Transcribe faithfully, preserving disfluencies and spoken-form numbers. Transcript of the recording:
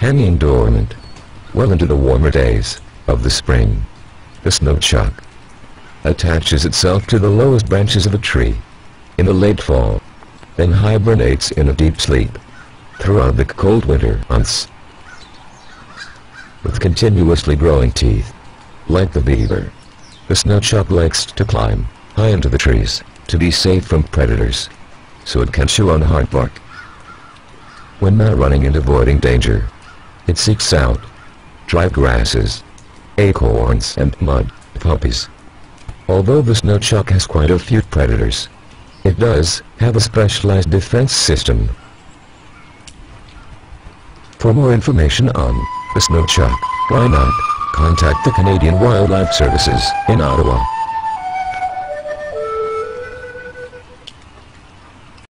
hanging dormant well into the warmer days of the spring. The snow-chuck attaches itself to the lowest branches of a tree in the late fall, then hibernates in a deep sleep throughout the cold winter months. With continuously growing teeth, like the beaver, the snow-chuck likes to climb high into the trees to be safe from predators, so it can chew on hard bark. When not running and avoiding danger, it seeks out dry grasses, acorns and mud puppies. Although the snow-chuck has quite a few predators, it does have a specialized defense system. For more information on the snow-chuck, why not contact the Canadian Wildlife Services in Ottawa.